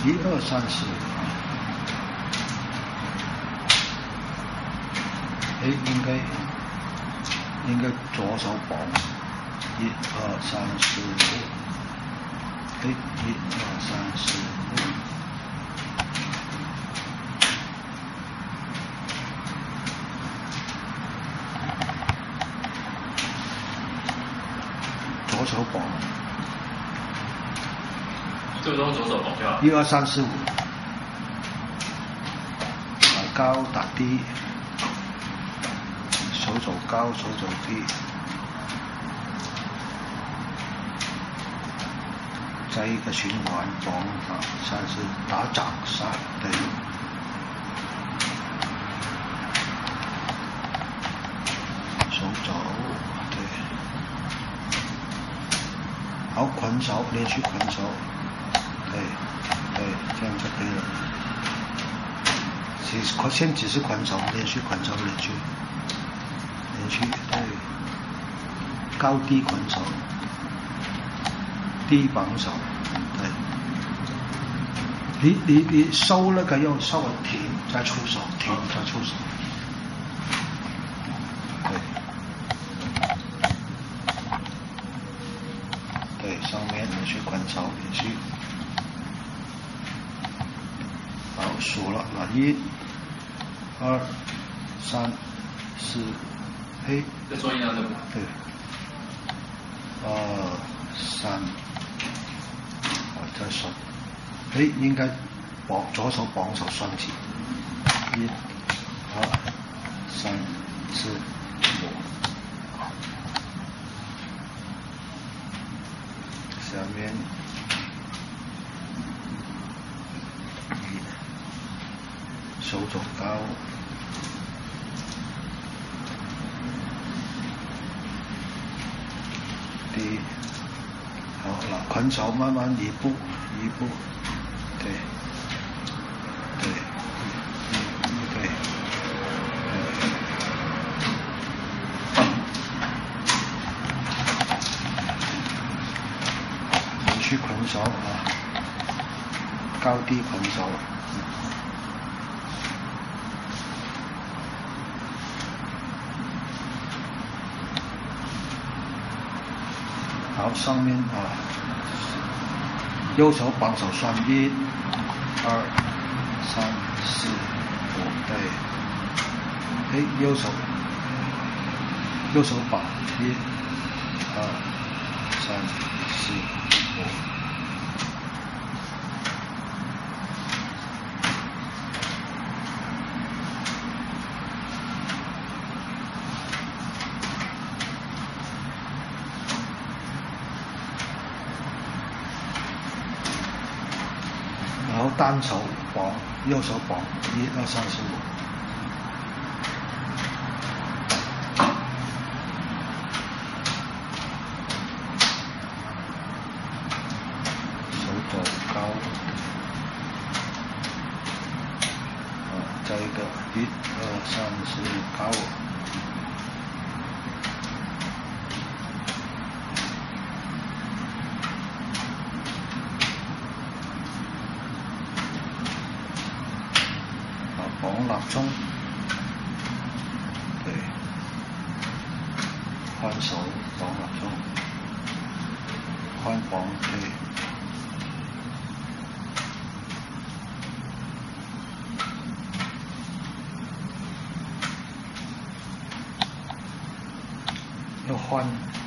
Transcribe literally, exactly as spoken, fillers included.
一二三四五。哎，应该应该左手绑，一二三四五。哎，一二三四五。左手绑。 这个都用左手绑就好。 一二三四五。打高打低。手肘高，手肘低，再一个循环绑法，算是打掌上，对。手肘，对。好，捆手，连续捆手，对，对，这样就可以了。其实先只是捆手，连续捆手，连续。连续对，高低捆手，低绑手，对。你你你收那个要稍微停再出手，停再出手，对。对，上面连续捆手，连续。好，数了，那一、二、三、四。嘿， 这做一样对不对？对，二三，我再手，嘿，应该绑左手绑手双击，一、二、三、四、五，下面一，手肘高。低，好了，捆手慢慢一步一步，对，对，对，对，连续捆手啊，高低捆手。好，上面啊，右手绑手算一、二、三、四、五，对。哎，右手，右手绑一、二、三、四、五。然后单手绑，右手绑，一二三四五。手肘高，啊，再一个，一二三四五高。绑立中，对，宽手绑立中，宽绑对，要宽。